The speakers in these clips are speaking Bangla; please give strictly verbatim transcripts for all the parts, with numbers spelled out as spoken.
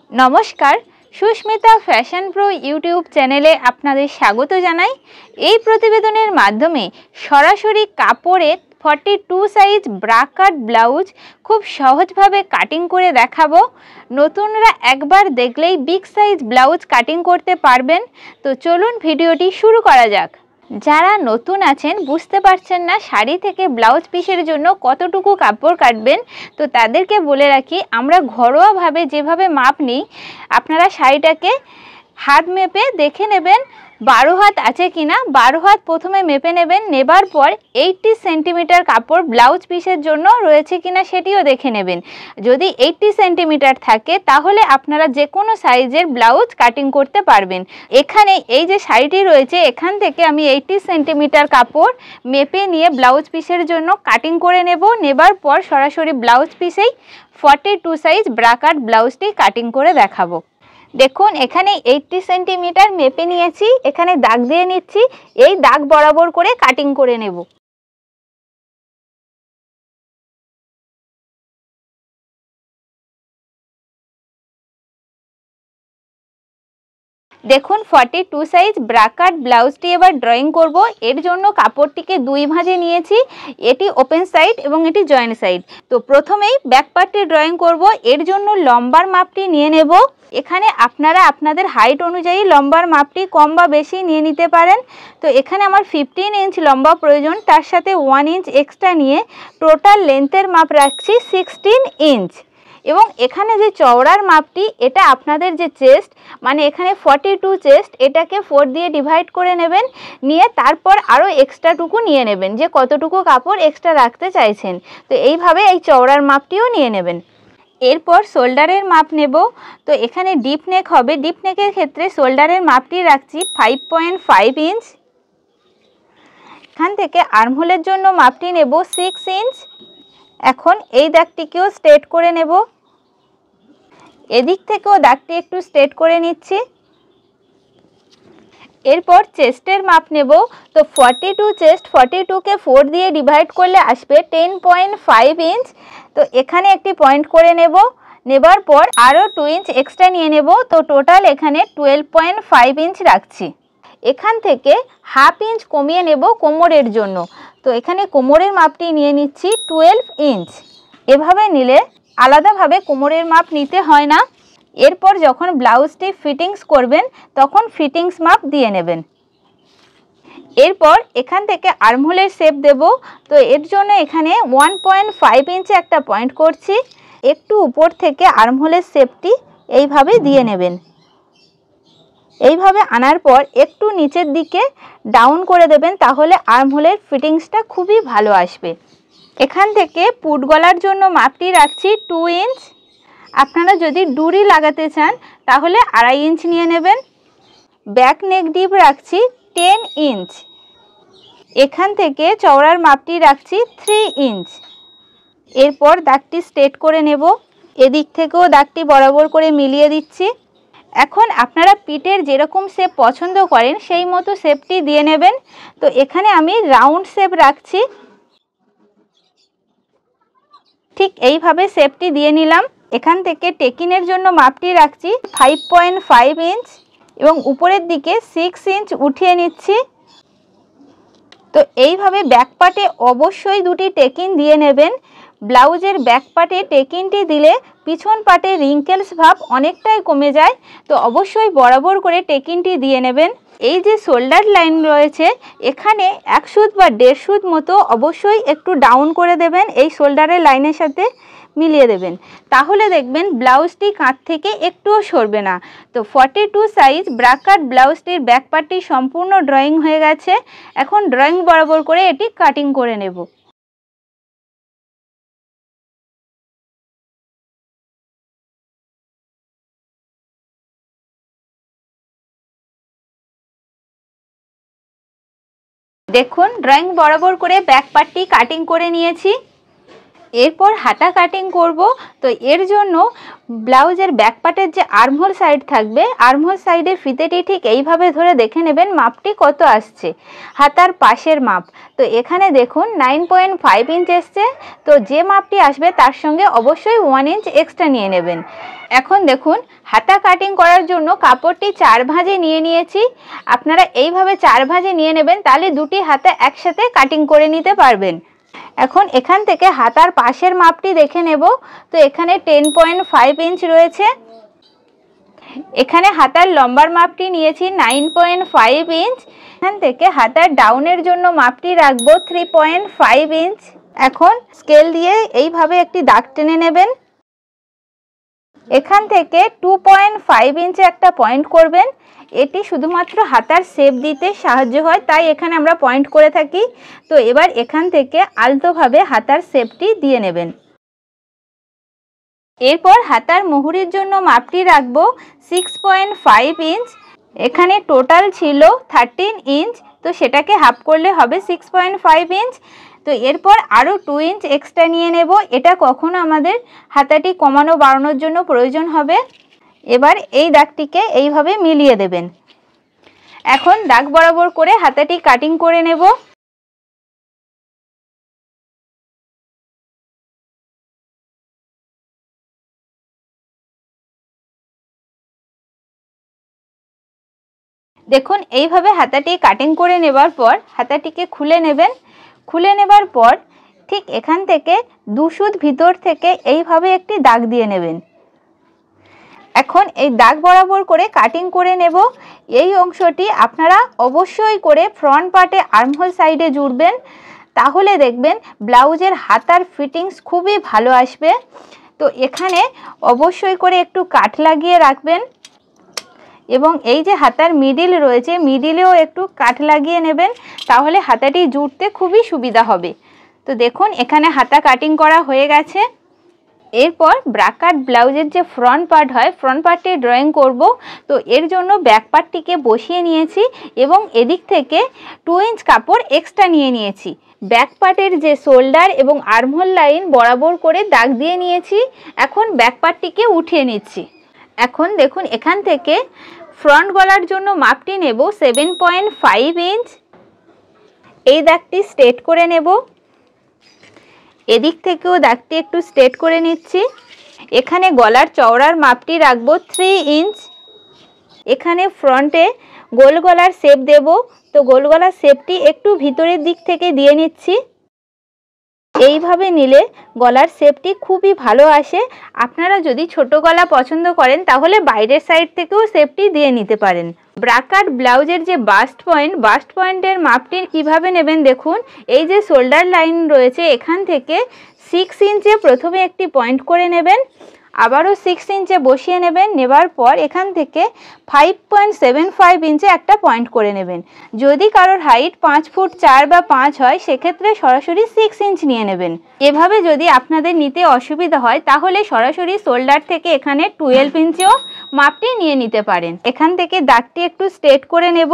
नमस्कार सुस्मिता फैशन प्रो यूट्यूब चैनेले आपनादेर स्वागत जानाई। এই প্রতিবেদনের মাধ্যমে সরাসরি কাপড়ে बयाল্লিশ সাইজ ব্রা কাট ব্লাউজ খুব সহজভাবে কাটিং করে দেখাবো। নতুনরা একবার দেখলেই বিগ সাইজ ব্লাউজ কাটিং করতে পারবেন। তো চলুন ভিডিওটি শুরু করা যাক। যারা নতুন আছেন বুঝতে পারছেন না শাড়ি থেকে ব্লাউজ পিসের জন্য কতটুকু কাপড় কাটবেন, তো তাদেরকে বলে রাখি আমরা ঘরোয়াভাবে যেভাবে মাপ নিই আপনারা শাড়িটাকে হাত মেপে দেখে নেবেন बारो हाथ आछे किना। बारो हाथ प्रथमे मेपे नेबेन, नेबार पर आशी सेंटीमिटार कापड़ ब्लाउज पिसेर जोन्नो रयेछे किना सेटिओ देखे नेबेन। यदि आशी सेंटीमिटार थाके ताहले आपनारा जे कोनो साइजेर ब्लाउज काटिंग करते पारबेन। एखाने एई जे शाड़ीटी रयेछे एखान थेके आमि आशी सेंटीमिटार कापड़ मेपे निये ब्लाउज पिसेर जोन्नो काटिंग करे नेब। नेबार पर सरासरि ब्लाउज पिसेई बयाल्लिश साइज ब्रा काट ब्लाउजटी काटिंग करे देखाबो। देखुन एखाने आशी सेंटीमिटार मेपे निয়েছি, एखाने दाग दिए निচ্ছি, এই दाग बराबर করে কাটিং করে নেব। देखुन बयाल्লিশ साइज ब्रा काट ब्लाउजटी एबार ड्रयिंग करब। एर जोन्नो कापड़टिके दुई भाजे निয়েছি, एटी ओपेन साइड एबं एटी जয়েন্ট साइड। तो प्रथमेई बैक पार्टটি ड्रयिंग करब। एर जोन्नो लम्बार मापटी निये नेब। एखाने आपनारा आपनादेर हाइट अनुयायी लम्बार मापटी कम बा बेशी निये निते पारेन। तो एखाने आमार पंद्रह इंच लम्बा प्रयोजन, तार साथे एक इंच एक्सट्रा निये टोटाल लेंथेर माप राखछि सोलह इंच। এবং এখানে যে চওড়ার মাপটি এটা আপনাদের যে চেস্ট মানে এখানে बयाल्लिश চেস্ট এটাকে চার দিয়ে ডিভাইড করে নেবেন, নিয়ে তারপর আরো এক্সট্রাটুকু নিয়ে নেবেন যে কতটুকু কাপড় এক্সট্রা রাখতে চাইছেন। তো এইভাবে এই চওড়ার মাপটিও নিয়ে নেবেন। এরপর শোল্ডারের মাপ নেব। তো এখানে ডিপ নেক হবে, ডিপ নেকের ক্ষেত্রে শোল্ডারের মাপটি রাখছি পাঁচ পয়েন্ট পাঁচ ইঞ্চ। এখান থেকে আর্মহোলের জন্য মাপটি নেব ছয় ইঞ্চ। এখন এই দাগটিকেও স্ট্রেট করে নেব, এদিক থেকেও দাগটি একটু স্ট্রেট করে নিচ্ছি। এরপর চেস্টের মাপ নেব। তো बयाल्লিশ চেস্ট बयाल्लिश কে চার দিয়ে ডিভাইড করলে আসবে দশ পয়েন্ট পাঁচ ইঞ্চ। তো এখানে একটি পয়েন্ট করে নেব, নেবার পর আরও দুই ইঞ্চ এক্সট্রা নিয়ে নেব। তো টোটাল এখানে বারো পয়েন্ট পাঁচ ইঞ্চ রাখছি। এখান থেকে হাফ ইঞ্চ কমিয়ে নেব কোমরের জন্য। তো এখানে কোমরের মাপটি নিয়ে নিচ্ছি বারো ইঞ্চ। এভাবে নিলে আলাদাভাবে কোমরের মাপ নিতে হয় না। এরপর যখন ব্লাউজটি ফিটিংস করবেন তখন ফিটিংস মাপ দিয়ে নেবেন। এরপর এখান থেকে আর্মহোলের শেপ দেব। তো এর জন্য এখানে এক পয়েন্ট পাঁচ ইঞ্চে একটা পয়েন্ট করছি, একটু উপর থেকে আর্মহোলের শেপটি এইভাবে দিয়ে নেবেন। এইভাবে আনার পর একটু নিচের দিকে ডাউন করে দেবেন, তাহলে আর্মহোলের ফিটিংসটা খুবই ভালো আসবে। এখান থেকে পুট গলার জন্য মাপটি রাখছি দুই ইঞ্চ। আপনারা যদি ডুরি লাগাতে চান তাহলে আড়াই ইঞ্চ নিয়ে নেবেন। ব্যাক নেক ডিপ রাখছি দশ ইঞ্চ। এখান থেকে চওড়ার মাপটি রাখছি তিন ইঞ্চ। এরপর দাগটি স্ট্রেট করে নেব, এদিক থেকেও দাগটি বরাবর করে মিলিয়ে দিচ্ছি। এখন আপনারা পিঠের যেরকম শেপ পছন্দ করেন সেই মতো শেপটি দিয়ে নেবেন। তো এখানে আমি রাউন্ড শেপ রাখছি, ঠিক এইভাবে শেপটি দিয়ে নিলাম। এখান থেকে টেকিনের জন্য মাপটি রাখছি পাঁচ পয়েন্ট পাঁচ ইঞ্চ এবং উপরের দিকে ছয় ইঞ্চ উঠিয়ে নিচ্ছি। তো এইভাবে ব্যাক পার্টে অবশ্যই দুটি টেকিন দিয়ে নেবেন। ব্লাউজের ব্যাক পার্টে টেকিনটি দিলে পিছন পার্টে রিঙ্কেলস ভাব অনেকটাই কমে যায়। তো অবশ্যই বরাবর করে টেকিনটি দিয়ে নেবেন। এই যে শোল্ডার লাইন রয়েছে এখানে এক সুত বা দেড় সুত মতো অবশ্যই একটু ডাউন করে দেবেন, এই শোল্ডারের লাইনের সাথে মিলিয়ে দেবেন, তাহলে দেখবেন ব্লাউজটি কাঁধ থেকে একটুও সরবে না। তো বয়াল্লিশ সাইজ ব্রা কাট ব্লাউজটির ব্যাক পার্টটি সম্পূর্ণ ড্রয়িং হয়ে গেছে। এখন ড্রয়িং বরাবর করে এটি কাটিং করে নেব। দেখুন ড্রয়িং বরাবর করে ব্যাক পার্টটি কাটিং করে নিয়েছি। এরপর হাতা কাটিং করব। তো এর জন্য ব্লাউজের ব্যাক পার্টের যে আর্মহোল সাইড থাকবে, আর্মহোল সাইডের ফিতেটি ঠিক এইভাবে ধরে দেখে নেবেন মাপটি কত আসছে, হাতার পাশের মাপ। তো এখানে দেখুন নাইন পয়েন্ট ফাইভ ইঞ্চ এসছে। তো যে মাপটি আসবে তার সঙ্গে অবশ্যই ওয়ান ইঞ্চ এক্সট্রা নিয়ে নেবেন। এখন দেখুন হাতা কাটিং করার জন্য কাপড়টি চার ভাঁজে নিয়ে নিয়েছি। আপনারা এইভাবে চার ভাঁজে নিয়ে নেবেন, তাহলে দুটি হাতে একসাথে কাটিং করে নিতে পারবেন। এখন এখান থেকে হাতার পাশের মাপটি দেখে নেব। তো এখানে টেন পয়েন্ট ফাইভ ইঞ্চ রয়েছে। এখানে হাতার লম্বার মাপটি নিয়েছি নাইন পয়েন্ট ফাইভ ইঞ্চ। এখান থেকে হাতার ডাউনের জন্য মাপটি রাখবো থ্রি পয়েন্ট ফাইভ ইঞ্চ। এখন স্কেল দিয়ে এইভাবে একটি দাগ টেনে নেবেন। এখান থেকে টু পয়েন্ট ফাইভ ইঞ্চে একটা পয়েন্ট করবেন। এটি শুধুমাত্র হাতার শেপ দিতে সাহায্য হয়, তাই এখানে আমরা পয়েন্ট করে থাকি। তো এবার এখান থেকে আলতোভাবে হাতার শেপটি দিয়ে নেবেন। এরপর হাতার মুহুরির জন্য মাপটি রাখবো সিক্স পয়েন্ট ফাইভ ইঞ্চ। এখানে টোটাল ছিল থার্টিন ইঞ্চ, তো সেটাকে হাফ করলে হবে সিক্স পয়েন্ট ফাইভ ইঞ্চ। তো এরপর আরও টু ইঞ্চ এক্সট্রা নিয়ে নেব। এটা কখনো আমাদের হাতাটি কমানো বাড়ানোর জন্য প্রয়োজন হবে। এবার এই দাগটিকে এইভাবে মিলিয়ে দেবেন। এখন দাগ বরাবর করে হাতাটি কাটিং করে নেব। দেখুন এইভাবে হাতাটি কাটিং করে নেবার পর হাতাটিকে খুলে নেবেন। খুলে নেবার পর ঠিক এখান থেকে দু সুত ভিতর থেকে এইভাবে একটি দাগ দিয়ে নেবেন। এখন এই দাগ বরাবর করে কাটিং করে নেব। এই অংশটি আপনারা অবশ্যই করে ফ্রন্ট পার্টে আর্মহোল সাইডে জুড়বেন, তাহলে দেখবেন ব্লাউজের হাতার ফিটিংস খুবই ভালো আসবে। তো এখানে অবশ্যই করে একটু কাট লাগিয়ে রাখবেন এবং এই যে হাতার মিডিল রয়েছে, মিডিলেও একটু কাট লাগিয়ে নেবেন, তাহলে হাতাটি জুড়তে খুবই সুবিধা হবে। তো দেখুন এখানে হাতা কাটিং করা হয়ে গেছে। এরপর ব্রাকাট ব্লাউজের যে ফ্রন্ট পার্ট হয়, ফ্রন্ট পার্টটি ড্রয়িং করব। তো এর জন্য ব্যাক পার্টটিকে বসিয়ে নিয়েছি এবং এদিক থেকে টু ইঞ্চ কাপড় এক্সট্রা নিয়ে নিয়েছি। ব্যাক পার্টের যে শোল্ডার এবং আর্মহোল লাইন বরাবর করে দাগ দিয়ে নিয়েছি। এখন ব্যাক পার্টটিকে উঠিয়ে নিচ্ছি। এখন দেখুন এখান থেকে ফ্রন্ট গলার জন্য মাপটি নেব সেভেন পয়েন্ট ফাইভ ইঞ্চ। এই দাগটি স্ট্রেট করে নেব। এদিক থেকেও দাগটি একটু স্ট্রেট করে নিচ্ছি। এখানে গলার চওড়ার মাপটি রাখবো থ্রি ইঞ্চ। এখানে ফ্রন্টে গোল গলার শেপ দেব। তো গোল গলার শেপটি একটু ভিতরের দিক থেকে দিয়ে নিচ্ছি। এইভাবে নিলে গলার শেপটি খুবই ভালো আসে। আপনারা যদি ছোট গলা পছন্দ করেন তাহলে বাইরের সাইড থেকেও শেপটি দিয়ে নিতে পারেন। ব্রাকাট ব্লাউজের যে বাস্ট পয়েন্ট, বাস্ট পয়েন্টের মাপটি কিভাবে নেবেন দেখুন। এই যে শোল্ডার লাইন রয়েছে, এখান থেকে সিক্স ইঞ্চে প্রথমে একটি পয়েন্ট করে নেবেন, আবারও সিক্স ইঞ্চে বসিয়ে নেবেন। নেবার পর এখান থেকে ফাইভ পয়েন্ট সেভেন ফাইভ ইঞ্চে একটা পয়েন্ট করে নেবেন। যদি কারোর হাইট পাঁচ ফুট চার বা পাঁচ হয়, সেক্ষেত্রে সরাসরি সিক্স ইঞ্চ নিয়ে নেবেন। এভাবে যদি আপনাদের নিতে অসুবিধা হয় তাহলে সরাসরি শোল্ডার থেকে এখানে টুয়েলভ ইঞ্চেও মাপটি নিয়ে নিতে পারেন। এখান থেকে দাগটি একটু স্ট্রেট করে নেব।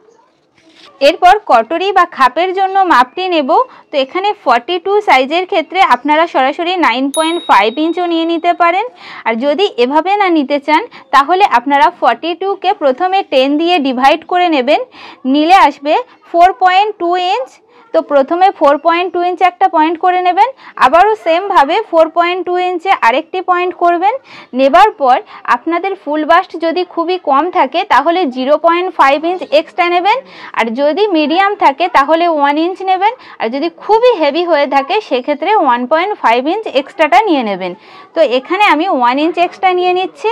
এরপর কটরি বা খাপের জন্য মাপটি নেব। তো এখানে ফর্টি টু সাইজের ক্ষেত্রে আপনারা সরাসরি নাইন পয়েন্ট ফাইভ ইঞ্চও নিয়ে নিতে পারেন। আর যদি এভাবে না নিতে চান তাহলে আপনারা ফর্টি টুকে প্রথমে টেন দিয়ে ডিভাইড করে নেবেন, নিলে আসবে ফোর পয়েন্ট টু ইঞ্চ। তো প্রথমে ফোর পয়েন্ট টু ইঞ্চে একটা পয়েন্ট করে নেবেন, আবারও সেমভাবে ফোর পয়েন্ট টু ইঞ্চে আরেকটি পয়েন্ট করবেন। নেবার পর আপনাদের ফুল বাস্ট যদি খুবই কম থাকে তাহলে zero point five inch extra নেবেন, আর যদি মিডিয়াম থাকে তাহলে ওয়ান ইঞ্চ নেবেন, আর যদি খুবই হেভি হয়ে থাকে সেক্ষেত্রে ওয়ান পয়েন্ট ফাইভ ইঞ্চ এক্সট্রাটা নিয়ে নেবেন। তো এখানে আমি ওয়ান ইঞ্চ এক্সট্রা নিয়ে নিচ্ছি।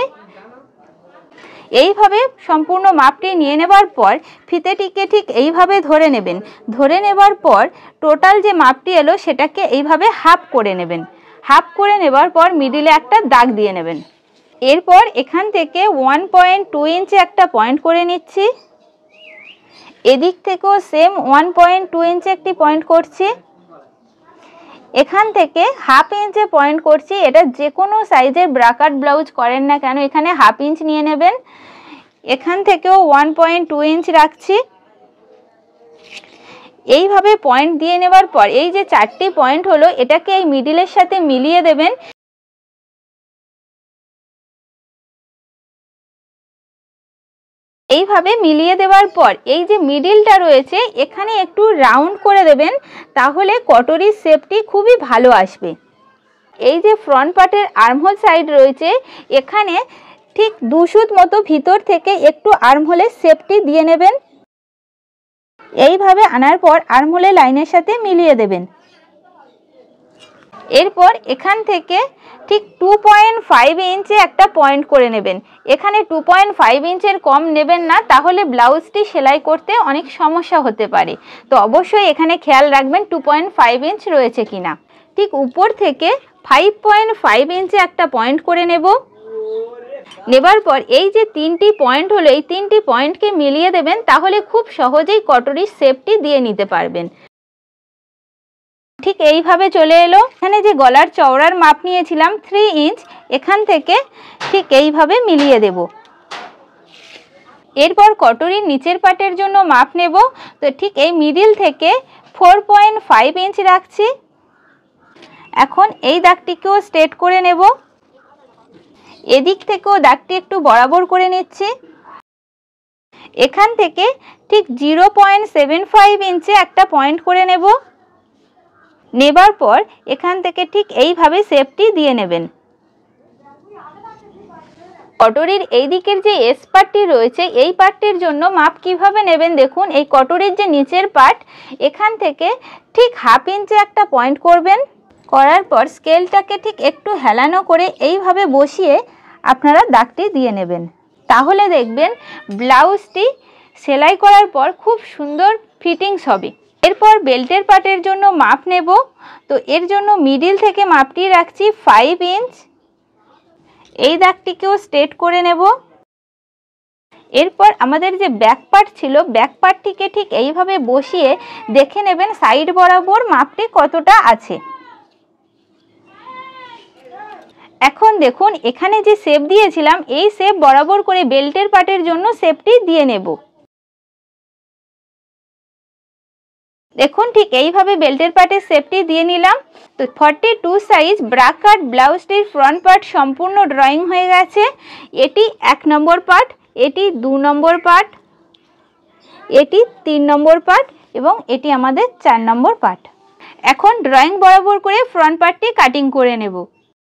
এইভাবে সম্পূর্ণ মাপটি নিয়ে নেবার পর ফিতেটিকে ঠিক এইভাবে ধরে নেবেন। ধরে নেবার পর টোটাল যে মাপটি এলো সেটাকে এইভাবে হাফ করে নেবেন। হাফ করে নেবার পর মিডিলে একটা দাগ দিয়ে নেবেন। এরপর এখান থেকে ওয়ান পয়েন্ট টু ইঞ্চে একটা পয়েন্ট করে নিচ্ছি। এদিক থেকেও সেম ওয়ান পয়েন্ট টু ইঞ্চে একটি পয়েন্ট করছি। এখান থেকে হাফ ইঞ্চে পয়েন্ট করছি। এটা যে কোনো সাইজের ব্রাকাট ব্লাউজ করেন না কেন এখানে হাফ ইঞ্চ নিয়ে নেবেন। এখান থেকেও ওয়ান পয়েন্ট টু ইঞ্চ রাখছি। এইভাবে পয়েন্ট দিয়ে নেবার পর এই যে চারটি পয়েন্ট হলো এটাকে এই মিডিলের সাথে মিলিয়ে দেবেন। এইভাবে মিলিয়ে দেওয়ার পর এই যে মিডিলটা রয়েছে এখানে একটু রাউন্ড করে দেবেন, তাহলে কটরির শেপটি খুবই ভালো আসবে। এই যে ফ্রন্ট পার্টের আর্মহোল সাইড রয়েছে এখানে ঠিক দু সুত মতো ভিতর থেকে একটু আর্মহোলের শেপটি দিয়ে নেবেন। এইভাবে আনার পর আর্মহোলের লাইনের সাথে মিলিয়ে দেবেন। এরপর এখান থেকে ঠিক টু পয়েন্ট ফাইভ ইঞ্চে একটা পয়েন্ট করে নেবেন। এখানে টু পয়েন্ট ফাইভ ইঞ্চের কম নেবেন না, তাহলে ব্লাউজটি সেলাই করতে অনেক সমস্যা হতে পারে। তো অবশ্যই এখানে খেয়াল রাখবেন টু পয়েন্ট ফাইভ ইঞ্চ রয়েছে কিনা। ঠিক উপর থেকে ফাইভ পয়েন্ট ফাইভ ইঞ্চে একটা পয়েন্ট করে নেব। নেবার পর এই যে তিনটি পয়েন্ট হলো এই তিনটি পয়েন্টকে মিলিয়ে দেবেন, তাহলে খুব সহজেই কটরির শেপটি দিয়ে নিতে পারবেন। ঠিক এইভাবে চলে এলো। এখানে যে গলার চওড়ার মাপ নিয়েছিলাম থ্রি ইঞ্চ, এখান থেকে ঠিক এইভাবে মিলিয়ে দেব। এরপর কটরির নিচের পাটের জন্য মাপ নেব। তো ঠিক এই মিডিল থেকে ফোর পয়েন্ট ফাইভ ইঞ্চ রাখছি। এখন এই দাগটিকেও স্ট্রেট করে নেব। এদিক থেকেও দাগটি একটু বরাবর করে নিচ্ছি। এখান থেকে ঠিক জিরো পয়েন্ট সেভেন ফাইভ ইঞ্চে একটা পয়েন্ট করে নেব। নেবার পর এখান থেকে ঠিক এইভাবে শেপটি দিয়ে নেবেন। কটরির এই দিকের যে এস পার্টটি রয়েছে এই পার্টটির জন্য মাপ কিভাবে নেবেন দেখুন। এই কটরির যে নিচের পার্ট এখান থেকে ঠিক হাফ ইঞ্চে একটা পয়েন্ট করবেন। করার পর স্কেলটাকে ঠিক একটু হেলানো করে এইভাবে বসিয়ে আপনারা দাগটি দিয়ে নেবেন। তাহলে দেখবেন ব্লাউজটি সেলাই করার পর খুব সুন্দর ফিটিংস হবে। এরপর বেল্টের পার্টের জন্য মাপ নেব। তো এর জন্য মিডিল থেকে মাপটি রাখছি ফাইভ ইঞ্চ। এই দাগটিকেও স্ট্রেট করে নেব। এরপর আমাদের যে ব্যাক পার্ট ছিল ব্যাক পার্টটিকে ঠিক এইভাবে বসিয়ে দেখে নেবেন সাইড বরাবর মাপটি কতটা আছে। এখন দেখুন এখানে যে শেপ দিয়েছিলাম এই শেপ বরাবর করে বেল্টের পার্টের জন্য শেপটি দিয়ে নেব। দেখুন ঠিক এইভাবে বেল্টের পার্টের শেপটি দিয়ে নিলাম। তো forty two size bra cut ব্লাউজটির ফ্রন্ট পার্ট সম্পূর্ণ ড্রয়িং হয়ে গেছে। এটি এক নম্বর পার্ট, এটি দু নম্বর পার্ট, এটি তিন নম্বর পার্ট এবং এটি আমাদের চার নম্বর পার্ট। এখন ড্রয়িং বরাবর করে ফ্রন্ট পার্টটি কাটিং করে নেব।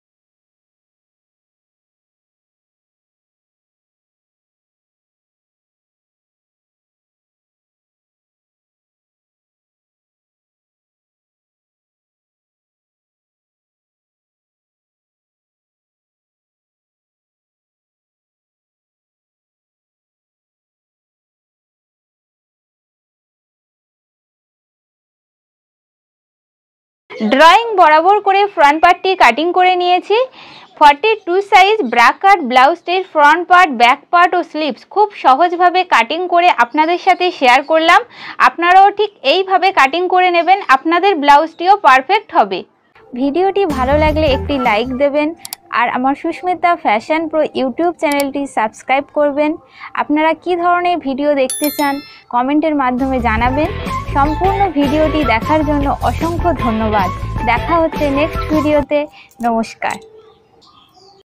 ড্রয়িং বরাবর করে ফ্রন্ট পার্টটি কাটিং করে নিয়েছি। Forty two size bra cut ব্লাউজটির ফ্রন্ট পার্ট, ব্যাক পার্ট ও স্লিভস খুব সহজভাবে কাটিং করে আপনাদের সাথে শেয়ার করলাম। আপনারাও ঠিক এইভাবে কাটিং করে নেবেন, আপনাদের ব্লাউজটিও পারফেক্ট হবে। ভিডিওটি ভালো লাগলে একটি লাইক দেবেন আর আমার সুস্মিতা ফ্যাশন প্রো ইউটিউব চ্যানেলটি সাবস্ক্রাইব করবেন। আপনারা কি ধরনের ভিডিও দেখতে চান কমেন্টের মাধ্যমে জানাবেন। সম্পূর্ণ ভিডিওটি দেখার জন্য অসংখ্য ধন্যবাদ। দেখা হচ্ছে নেক্সট ভিডিওতে। নমস্কার।